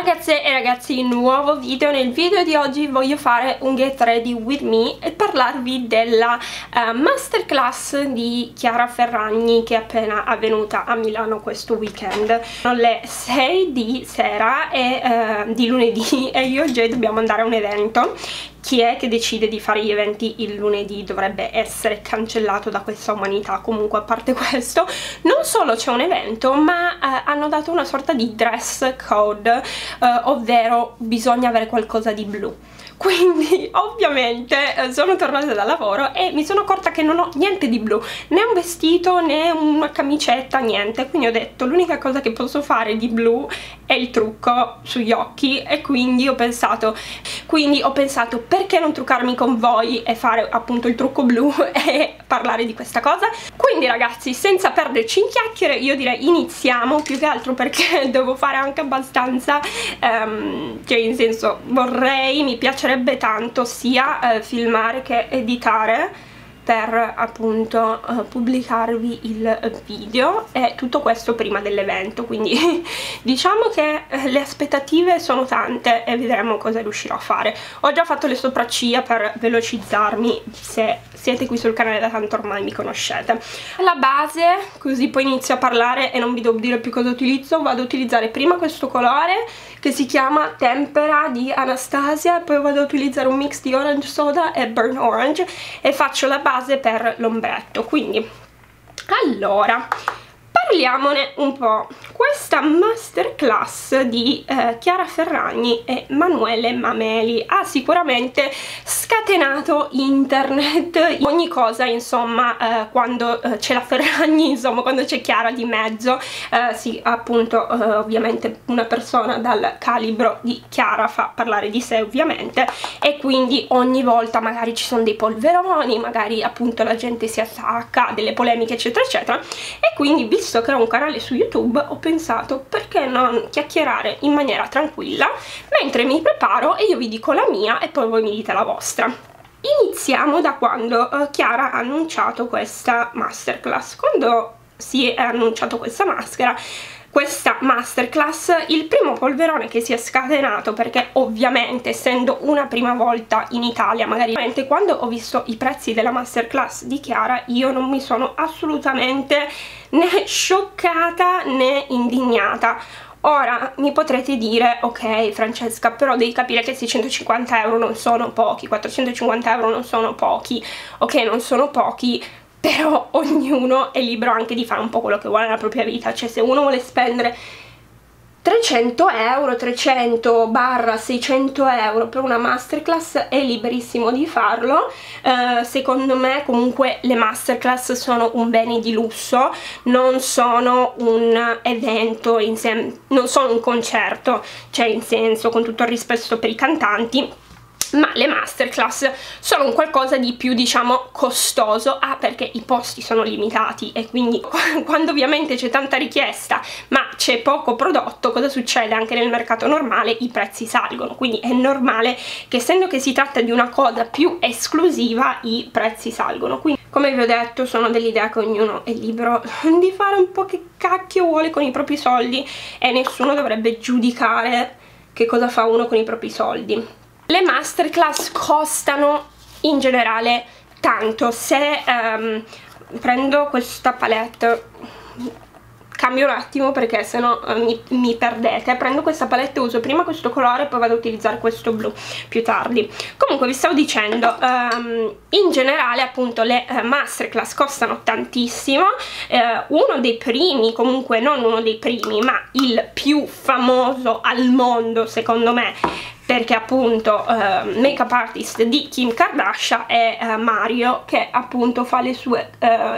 Ragazze e ragazzi, nuovo video. Nel video di oggi voglio fare un get ready with me e parlarvi della masterclass di Chiara Ferragni che è appena avvenuta a Milano questo weekend. Sono le 6 di sera e di lunedì e io e Jay dobbiamo andare a un evento. Chi è che decide di fare gli eventi il lunedì dovrebbe essere cancellato da questa umanità. Comunque, a parte questo, non solo c'è un evento, ma hanno dato una sorta di dress code, ovvero bisogna avere qualcosa di blu. Quindi ovviamente sono tornata dal lavoro e mi sono accorta che non ho niente di blu, né un vestito né una camicetta, niente. Quindi ho detto l'unica cosa che posso fare di blu è il trucco sugli occhi e quindi ho pensato perché non truccarmi con voi e fare appunto il trucco blu e parlare di questa cosa. Quindi ragazzi, senza perderci in chiacchiere, io direi iniziamo, più che altro perché devo fare anche abbastanza, cioè in senso mi piacerebbe tanto sia filmare che editare per appunto pubblicarvi il video e tutto questo prima dell'evento, quindi diciamo che le aspettative sono tante e vedremo cosa riuscirò a fare. Ho già fatto le sopracciglia per velocizzarmi, se siete qui sul canale da tanto ormai mi conoscete. La base, così poi inizio a parlare e non vi devo dire più cosa utilizzo. Vado a utilizzare prima questo colore che si chiama Tempera di Anastasia, poi vado a utilizzare un mix di Orange Soda e Burnt Orange e faccio la base per l'ombretto. Quindi allora parliamone un po'. Questa masterclass di Chiara Ferragni e Manuele Mameli ha sicuramente scatenato internet, ogni cosa insomma, quando c'è la Ferragni, insomma quando c'è Chiara di mezzo, sì appunto ovviamente una persona dal calibro di Chiara fa parlare di sé ovviamente, e quindi ogni volta magari ci sono dei polveroni, magari appunto la gente si attacca, delle polemiche eccetera eccetera, e quindi visto che ho un canale su YouTube ho pensato perché non chiacchierare in maniera tranquilla mentre mi preparo e io vi dico la mia e poi voi mi dite la vostra. Iniziamo da quando Chiara ha annunciato questa masterclass. Quando si è annunciato questa masterclass, il primo polverone che si è scatenato, perché ovviamente essendo una prima volta in Italia, magari quando ho visto i prezzi della masterclass di Chiara io non mi sono assolutamente né scioccata né indignata. Ora mi potrete dire ok Francesca, però devi capire che 650 euro non sono pochi, 450 euro non sono pochi, ok non sono pochi, però ognuno è libero anche di fare un po' quello che vuole nella propria vita. Cioè se uno vuole spendere 300 euro, 300/600 euro per una masterclass è liberissimo di farlo. Secondo me comunque le masterclass sono un bene di lusso, non sono un evento in sé, non sono un concerto, cioè in senso, con tutto il rispetto per i cantanti, ma le masterclass sono un qualcosa di più diciamo costoso, perché i posti sono limitati e quindi quando ovviamente c'è tanta richiesta ma c'è poco prodotto, cosa succede? Anche nel mercato normale i prezzi salgono, quindi è normale che essendo che si tratta di una cosa più esclusiva i prezzi salgono. Quindi come vi ho detto sono dell'idea che ognuno è libero di fare un po' che cacchio vuole con i propri soldi e nessuno dovrebbe giudicare che cosa fa uno con i propri soldi. Le masterclass costano in generale tanto. Se prendo questa palette, cambio un attimo perché sennò mi perdete. Prendo questa palette e uso prima questo colore, poi vado a utilizzare questo blu più tardi. Comunque vi stavo dicendo, in generale appunto le masterclass costano tantissimo. Uno dei primi, comunque non uno dei primi ma il più famoso al mondo secondo me, perché appunto make-up artist di Kim Kardashian è Mario, che appunto fa le sue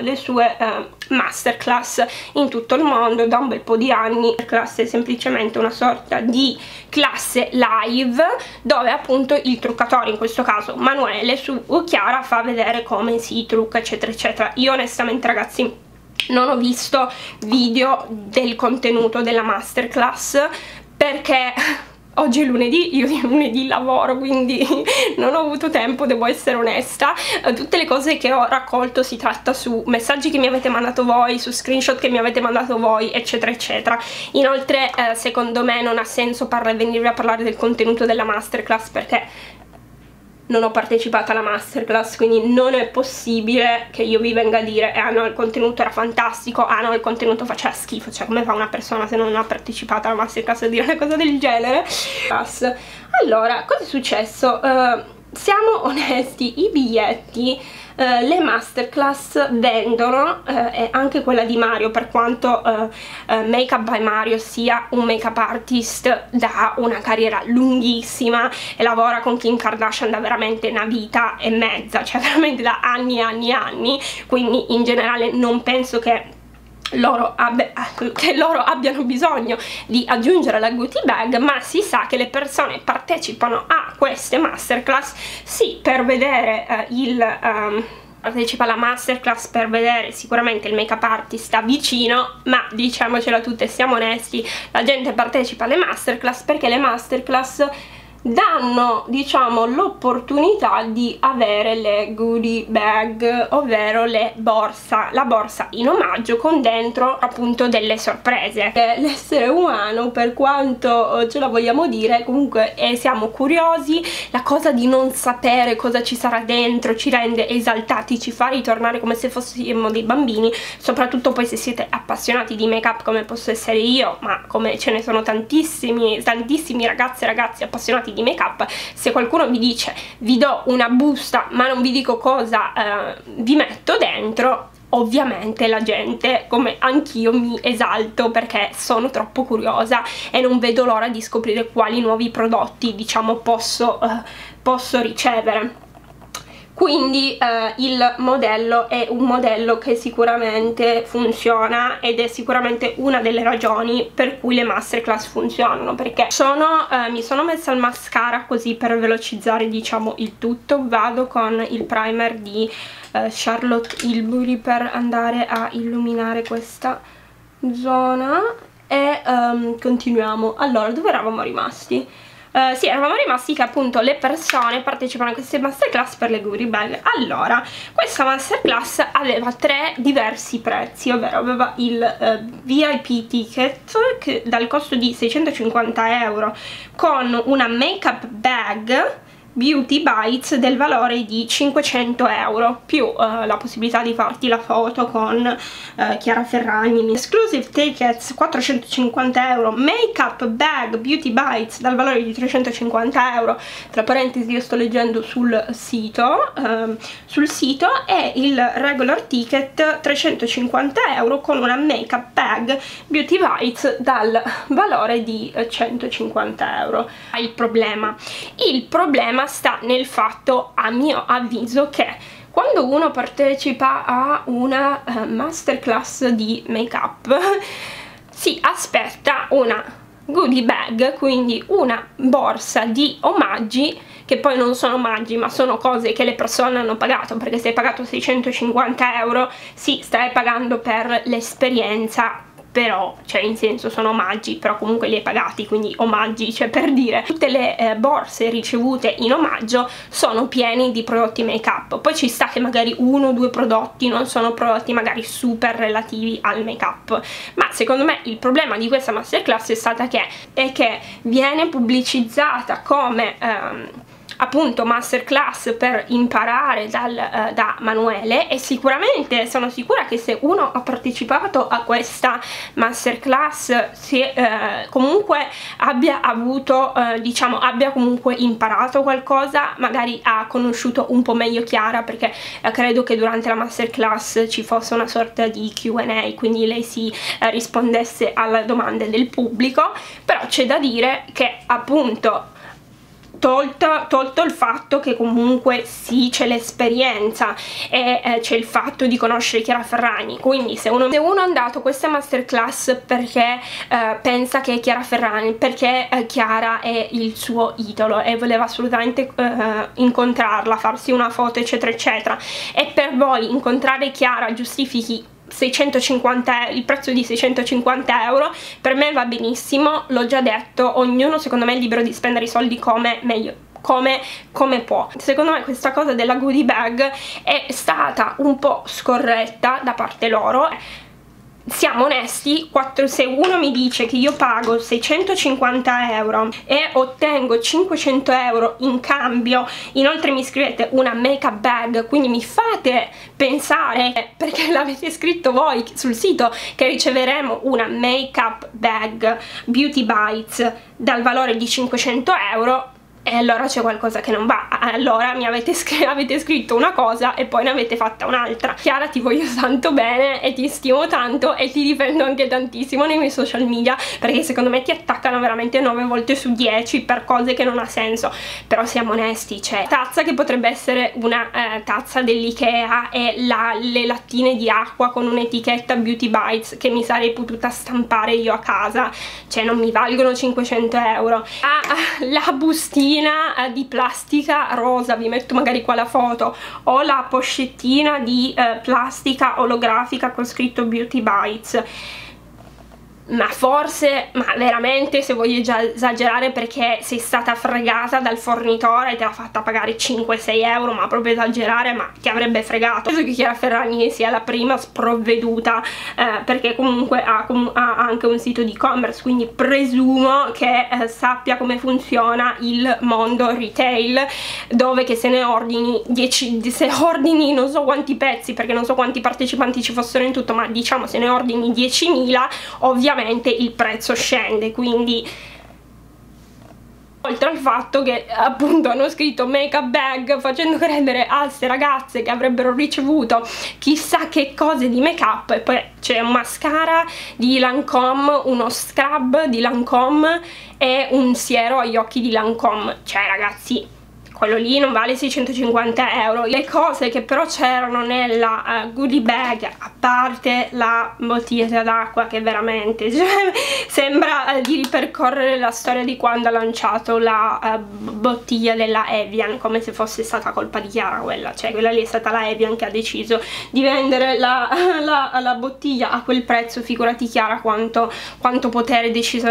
masterclass in tutto il mondo da un bel po' di anni. La classe è semplicemente una sorta di classe live dove appunto il truccatore, in questo caso Manuele, su Chiara fa vedere come si trucca eccetera eccetera. Io onestamente ragazzi non ho visto video del contenuto della masterclass perché oggi è lunedì, io di lunedì lavoro, quindi non ho avuto tempo, devo essere onesta. Tutte le cose che ho raccolto si tratta su messaggi che mi avete mandato voi, su screenshot che mi avete mandato voi, eccetera eccetera. Inoltre secondo me non ha senso venirvi a parlare del contenuto della masterclass, perché non ho partecipato alla masterclass, quindi non è possibile che io vi venga a dire ah no, il contenuto era fantastico, ah no, il contenuto faceva schifo. Cioè, come fa una persona se non ha partecipato alla masterclass a dire una cosa del genere? Allora, cosa è successo? Siamo onesti, i biglietti, le masterclass vendono, e anche quella di Mario, per quanto Makeup by Mario sia un make-up artist da una carriera lunghissima e lavora con Kim Kardashian da veramente una vita e mezza, cioè veramente da anni e anni e anni, quindi in generale non penso che loro abbiano bisogno di aggiungere la goodie bag, ma si sa che le persone partecipano a queste masterclass sì per vedere partecipa alla masterclass per vedere sicuramente il make-up artist da vicino, ma diciamocela tutte, siamo onesti, la gente partecipa alle masterclass perché le masterclass danno, diciamo, l'opportunità di avere le goodie bag, ovvero la borsa in omaggio con dentro appunto delle sorprese. L'essere umano, per quanto ce la vogliamo dire, comunque siamo curiosi, la cosa di non sapere cosa ci sarà dentro ci rende esaltati, ci fa ritornare come se fossimo dei bambini, soprattutto poi se siete appassionati di make up come posso essere io, ma come ce ne sono tantissimi ragazze e ragazzi appassionati di make up. Se qualcuno vi dice vi do una busta ma non vi dico cosa vi metto dentro, ovviamente la gente, come anch'io, mi esalto perché sono troppo curiosa e non vedo l'ora di scoprire quali nuovi prodotti, diciamo, posso ricevere. Quindi il modello è un modello che sicuramente funziona ed è sicuramente una delle ragioni per cui le masterclass funzionano, perché mi sono messa il mascara così per velocizzare, diciamo, il tutto. Vado con il primer di Charlotte Tilbury per andare a illuminare questa zona e continuiamo. Allora, dove eravamo rimasti? Sì, eravamo rimasti che appunto le persone partecipano a queste masterclass per le goodie bag. Allora, questa masterclass aveva 3 diversi prezzi, ovvero aveva il VIP ticket che dal costo di 650 euro con una makeup bag Beauty Bites del valore di 500 euro più la possibilità di farti la foto con Chiara Ferragni. Exclusive tickets 450 euro, Makeup Bag Beauty Bites dal valore di 350 euro, tra parentesi io sto leggendo sul sito, e il regular ticket 350 euro con una Makeup Bag Beauty Bites dal valore di 150 euro. Il problema sta nel fatto, a mio avviso, che quando uno partecipa a una masterclass di make up si aspetta una goodie bag, quindi una borsa di omaggi, che poi non sono omaggi ma sono cose che le persone hanno pagato, perché se hai pagato 650 euro sì, stai pagando per l'esperienza, però, cioè, in senso, sono omaggi, però comunque li hai pagati, quindi omaggi, cioè, per dire, tutte le borse ricevute in omaggio sono pieni di prodotti make up. Poi ci sta che magari 1 o 2 prodotti non sono prodotti magari super relativi al make up, ma secondo me il problema di questa masterclass è che viene pubblicizzata come appunto masterclass per imparare da Manuele, e sicuramente sono sicura che se uno ha partecipato a questa masterclass comunque abbia avuto diciamo, abbia comunque imparato qualcosa, magari ha conosciuto un po' meglio Chiara, perché credo che durante la masterclass ci fosse una sorta di Q&A, quindi lei si rispondesse alle domande del pubblico. Però c'è da dire che appunto tolto il fatto che comunque sì, c'è l'esperienza e c'è il fatto di conoscere Chiara Ferragni, quindi se uno è andato a questa masterclass perché pensa che è Chiara Ferragni, perché Chiara è il suo idolo e voleva assolutamente incontrarla, farsi una foto eccetera eccetera, e per voi incontrare Chiara giustifichi il prezzo di 650 euro per me va benissimo, l'ho già detto, ognuno secondo me è libero di spendere i soldi come meglio, come può. Secondo me questa cosa della goodie bag è stata un po' scorretta da parte loro. Siamo onesti, se uno mi dice che io pago 650 euro e ottengo 500 euro in cambio, inoltre mi scrivete una make-up bag, quindi mi fate pensare, perché l'avete scritto voi sul sito, che riceveremo una make-up bag Beauty Bites dal valore di 500 euro, e allora c'è qualcosa che non va. Allora mi avete scritto una cosa e poi ne avete fatta un'altra. Chiara, ti voglio tanto bene e ti stimo tanto e ti difendo anche tantissimo nei miei social media, perché secondo me ti attaccano veramente 9 volte su 10 per cose che non ha senso. Però siamo onesti, cioè tazza che potrebbe essere una tazza dell'Ikea e le lattine di acqua con un'etichetta Beauty Bites che mi sarei potuta stampare io a casa, cioè non mi valgono 500 euro. La bustina di plastica rosa, vi metto magari qua la foto, o la pochettina di plastica olografica con scritto Beauty Bites. Ma forse, ma veramente, se voglio già esagerare, perché sei stata fregata dal fornitore e te l'ha fatta pagare 5-6 euro, ma proprio esagerare, ma ti avrebbe fregato. Penso che Chiara Ferragni sia la prima sprovveduta, perché comunque ha anche un sito di e-commerce, quindi presumo che sappia come funziona il mondo retail, dove che se ne ordini 10, se ordini non so quanti pezzi, perché non so quanti partecipanti ci fossero in tutto, ma diciamo se ne ordini 10.000, ovviamente il prezzo scende. Quindi, oltre al fatto che appunto hanno scritto make-up bag facendo credere a queste ragazze che avrebbero ricevuto chissà che cose di make-up, e poi c'è un mascara di Lancome, uno scrub di Lancome e un siero agli occhi di Lancome. Cioè ragazzi, quello lì non vale 650 euro. Le cose che però c'erano nella goodie bag, a parte la bottiglia d'acqua che veramente sembra di ripercorrere la storia di quando ha lanciato la bottiglia della Evian, come se fosse stata colpa di Chiara quella, cioè quella lì è stata la Evian che ha deciso di vendere la bottiglia a quel prezzo. Figurati Chiara quanto potere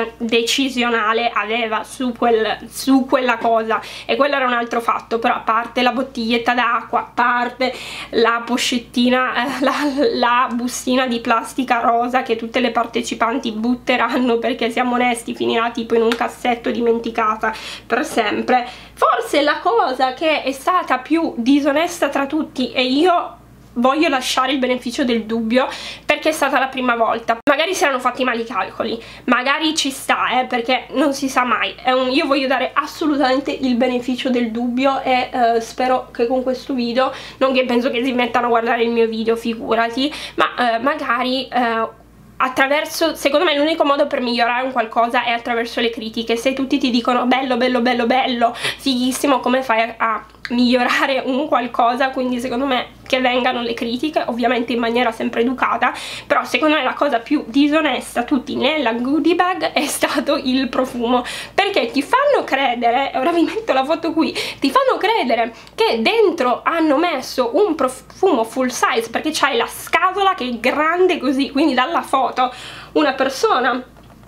decisionale aveva su quella cosa, e quello era un altro fatto. Però a parte la bottiglietta d'acqua, a parte la pochettina, la bustina di plastica rosa che tutte le partecipanti butteranno, perché siamo onesti finirà tipo in un cassetto dimenticata per sempre, forse la cosa che è stata più disonesta tra tutti, e io voglio lasciare il beneficio del dubbio perché è stata la prima volta, magari si erano fatti male i calcoli, magari ci sta, perché non si sa mai. Io voglio dare assolutamente il beneficio del dubbio e spero che con questo video, non che penso che si mettano a guardare il mio video, figurati, ma magari attraverso, secondo me l'unico modo per migliorare un qualcosa è attraverso le critiche. Se tutti ti dicono bello bello bello bello, fighissimo, come fai a migliorare un qualcosa? Quindi secondo me che vengano le critiche, ovviamente in maniera sempre educata. Però secondo me la cosa più disonesta tutti nella goodie bag è stato il profumo, perché ti fanno credere, ora vi metto la foto qui, ti fanno credere che dentro hanno messo un profumo full size, perché c'hai la scatola che è grande così, quindi dalla foto una persona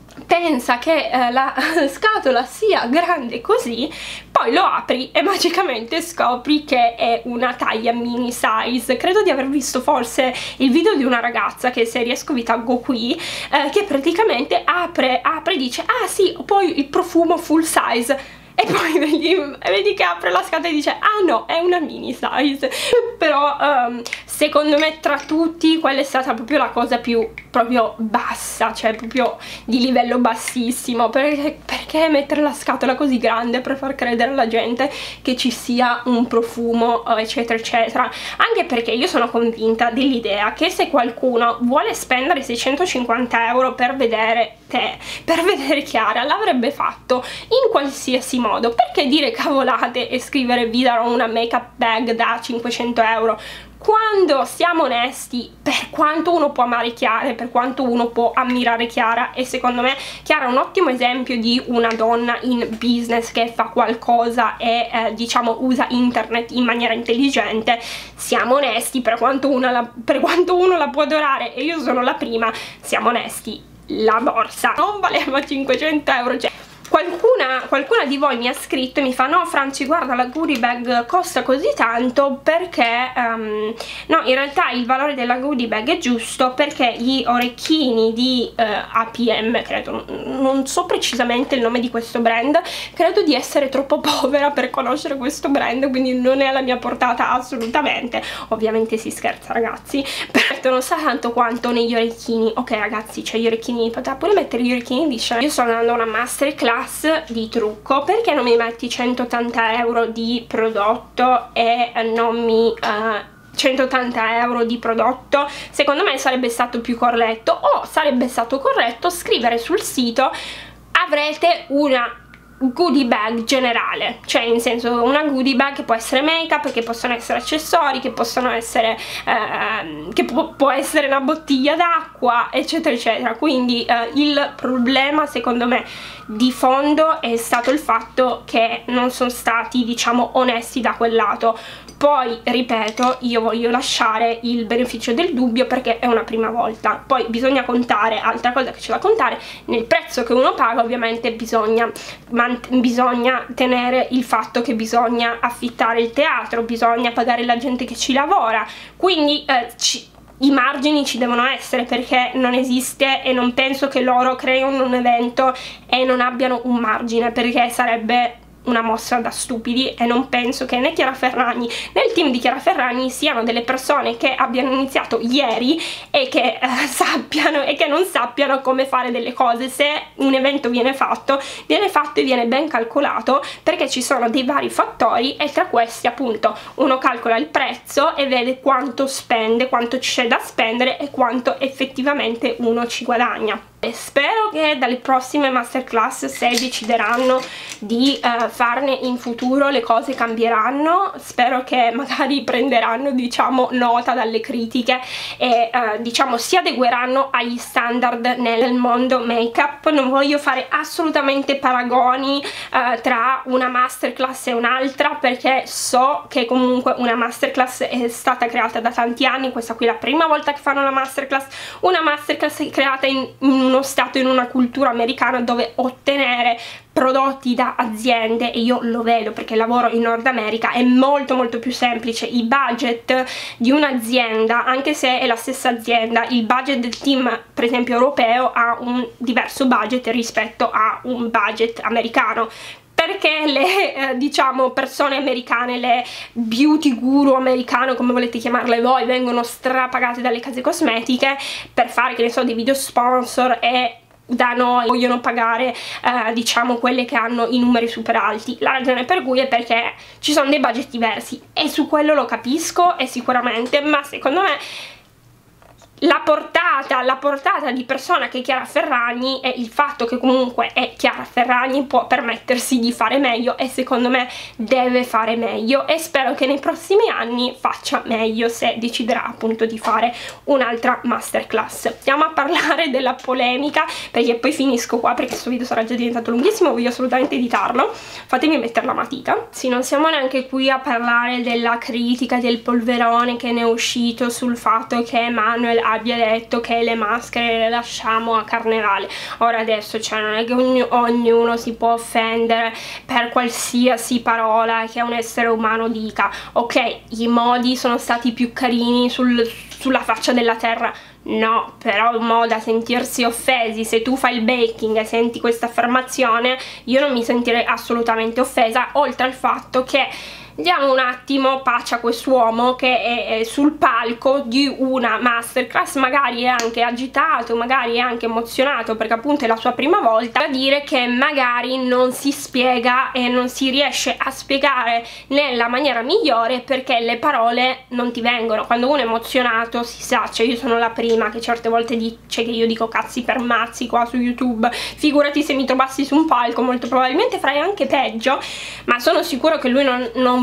pensa che la scatola sia grande così, poi lo apri e magicamente scopri che è una taglia mini size. Credo di aver visto forse il video di una ragazza, che se riesco vi taggo qui, che praticamente apre e dice ah sì, poi il profumo full size, e poi vedi che apre la scatola e dice ah no, è una mini size. Però secondo me tra tutti quella è stata proprio la cosa più proprio bassa, cioè proprio di livello bassissimo, perché mettere la scatola così grande per far credere alla gente che ci sia un profumo eccetera eccetera. Anche perché io sono convinta dell'idea che se qualcuno vuole spendere 650 euro per vedere te, per vedere Chiara, l'avrebbe fatto in qualsiasi modo. Perché dire cavolate e scrivere vi darò una make up bag da 500 euro quando siamo onesti, per quanto uno può amare Chiara e per quanto uno può ammirare Chiara, e secondo me Chiara è un ottimo esempio di una donna in business che fa qualcosa e diciamo usa internet in maniera intelligente, siamo onesti, per quanto uno la può adorare, e io sono la prima, siamo onesti, la borsa non valeva 500 euro, cioè qualcuna di voi mi ha scritto e mi fa: no Franci, guarda, la goodie bag costa così tanto perché no, in realtà il valore della goodie bag è giusto perché gli orecchini di APM, credo, non so precisamente il nome di questo brand, credo di essere troppo povera per conoscere questo brand, quindi non è alla mia portata assolutamente. Ovviamente si scherza, ragazzi, perché non sa tanto quanto negli orecchini. Ok ragazzi, c'è gli orecchini, poteva pure mettere gli orecchini di Chanel. Io sto andando a una masterclass di trucco, perché non mi metti 180 euro di prodotto e non mi 180 euro di prodotto? Secondo me sarebbe stato più corretto, o sarebbe stato corretto scrivere sul sito: avrete una goodie bag generale, cioè in senso una goodie bag che può essere make up, che possono essere accessori, che possono essere che può essere una bottiglia d'acqua, eccetera eccetera. Quindi il problema secondo me di fondo è stato il fatto che non sono stati, diciamo, onesti da quel lato. Poi ripeto, io voglio lasciare il beneficio del dubbio perché è una prima volta, poi bisogna contare, altra cosa che c'è da contare, nel prezzo che uno paga ovviamente bisogna tenere il fatto che bisogna affittare il teatro, bisogna pagare la gente che ci lavora, quindi i margini ci devono essere, perché non esiste, e non penso che loro creino un evento e non abbiano un margine, perché sarebbe una mossa da stupidi, e non penso che né Chiara Ferragni né il team di Chiara Ferragni siano delle persone che abbiano iniziato ieri e che sappiano e che non sappiano come fare delle cose. Se un evento viene fatto e viene ben calcolato, perché ci sono dei vari fattori, e tra questi appunto uno calcola il prezzo e vede quanto spende, quanto c'è da spendere e quanto effettivamente uno ci guadagna. E spero che dalle prossime masterclass, se decideranno di farne in futuro, le cose cambieranno. Spero che magari prenderanno, diciamo, nota dalle critiche e diciamo si adegueranno agli standard nel mondo make up. Non voglio fare assolutamente paragoni tra una masterclass e un'altra, perché so che comunque una masterclass è stata creata da tanti anni, questa qui è la prima volta che fanno una masterclass creata in uno stato, in una cultura americana, dove ottenere prodotti da aziende, e io lo vedo perché lavoro in Nord America, è molto molto più semplice. I budget di un'azienda, anche se è la stessa azienda, il budget del team per esempio europeo ha un diverso budget rispetto a un budget americano, perché le diciamo persone americane, le beauty guru americane, come volete chiamarle voi, vengono strapagate dalle case cosmetiche per fare, che ne so, dei video sponsor, e da noi vogliono pagare diciamo quelle che hanno i numeri super alti. La ragione per cui è perché ci sono dei budget diversi, e su quello lo capisco, e sicuramente, ma secondo me la portata di persona che è Chiara Ferragni, e il fatto che comunque è Chiara Ferragni, può permettersi di fare meglio, e secondo me deve fare meglio, e spero che nei prossimi anni faccia meglio, se deciderà appunto di fare un'altra masterclass. Andiamo a parlare della polemica, perché poi finisco qua, perché questo video sarà già diventato lunghissimo, voglio assolutamente editarlo, fatemi mettere la matita. Sì, non siamo neanche qui a parlare della critica, del polverone che ne è uscito sul fatto che Emanuel abbia detto che le maschere le lasciamo a Carnevale. Ora adesso, cioè, non è che ognuno si può offendere per qualsiasi parola che un essere umano dica. Ok, i modi sono stati più carini sulla faccia della terra, no, però è un modo da sentirsi offesi. Se tu fai il baking e senti questa affermazione, io non mi sentirei assolutamente offesa, oltre al fatto che diamo un attimo pace a quest'uomo che è sul palco di una masterclass, magari è anche agitato, magari è anche emozionato, perché appunto è la sua prima volta, a dire che magari non si spiega e non si riesce a spiegare nella maniera migliore, perché le parole non ti vengono. Quando uno è emozionato, si sa, cioè io sono la prima che certe volte dice che io dico cazzi per mazzi qua su YouTube, figurati se mi trovassi su un palco, molto probabilmente farei anche peggio, ma sono sicuro che lui non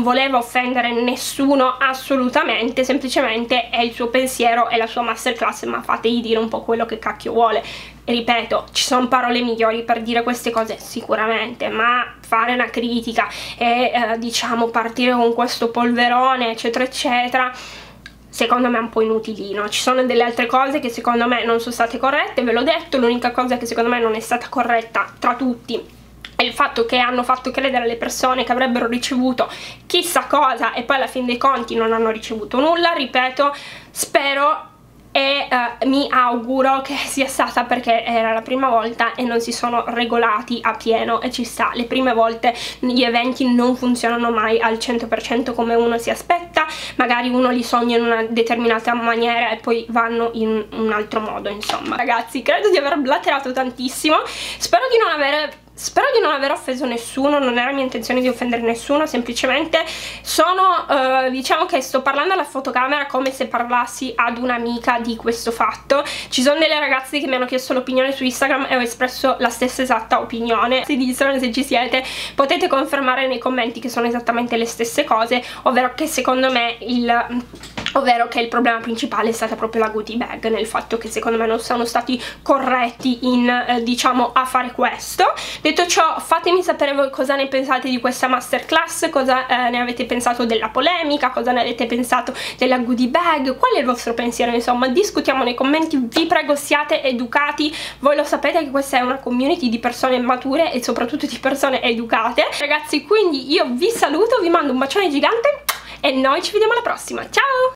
non voleva offendere nessuno assolutamente, semplicemente è il suo pensiero e la sua masterclass, ma fategli dire un po' quello che cacchio vuole. Ripeto, ci sono parole migliori per dire queste cose sicuramente, ma fare una critica e diciamo partire con questo polverone eccetera eccetera, secondo me è un po' inutilino. Ci sono delle altre cose che secondo me non sono state corrette, ve l'ho detto. L'unica cosa che secondo me non è stata corretta tra tutti è il fatto che hanno fatto credere alle persone che avrebbero ricevuto chissà cosa e poi alla fin dei conti non hanno ricevuto nulla. Ripeto, spero e mi auguro che sia stata perché era la prima volta e non si sono regolati a pieno, e ci sta. Le prime volte gli eventi non funzionano mai al 100% come uno si aspetta, magari uno li sogna in una determinata maniera e poi vanno in un altro modo. Insomma ragazzi, credo di aver blatterato tantissimo, spero di non aver offeso nessuno, non era mia intenzione di offendere nessuno, semplicemente diciamo che sto parlando alla fotocamera come se parlassi ad un'amica di questo fatto. Ci sono delle ragazze che mi hanno chiesto l'opinione su Instagram e ho espresso la stessa esatta opinione. Se di Instagram, se ci siete, potete confermare nei commenti che sono esattamente le stesse cose, ovvero che secondo me il problema principale è stata proprio la goodie bag, nel fatto che secondo me non sono stati corretti in diciamo a fare questo. Detto ciò, fatemi sapere voi cosa ne pensate di questa masterclass, cosa ne avete pensato della polemica, cosa ne avete pensato della goodie bag, qual è il vostro pensiero. Insomma, discutiamo nei commenti, vi prego siate educati, voi lo sapete che questa è una community di persone mature e soprattutto di persone educate. Ragazzi, quindi io vi saluto, vi mando un bacione gigante e noi ci vediamo alla prossima, ciao!